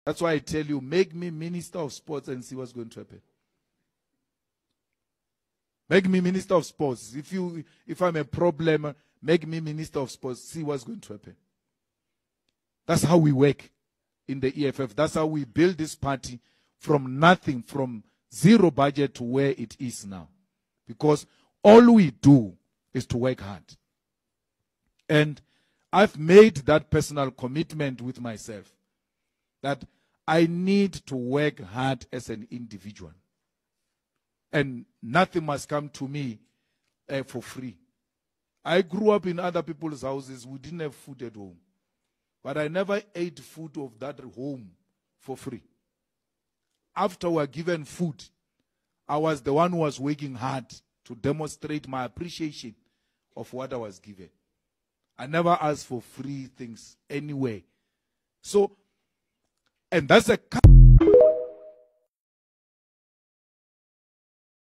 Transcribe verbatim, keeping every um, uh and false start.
That's why I tell you, make me Minister of Sports and see what's going to happen. Make me Minister of Sports. If you, if I'm a problem, make me Minister of Sports, see what's going to happen. That's how we work in the E F F. That's how we build this party from nothing, from zero budget to where it is now. Because all we do is to work hard. And I've made that personal commitment with myself that I need to work hard as an individual. And nothing must come to me uh, for free. I grew up in other people's houses. We didn't have food at home. But I never ate food of that home for free. After we were given food, I was the one who was working hard to demonstrate my appreciation of what I was given. I never asked for free things anyway. So, and that's a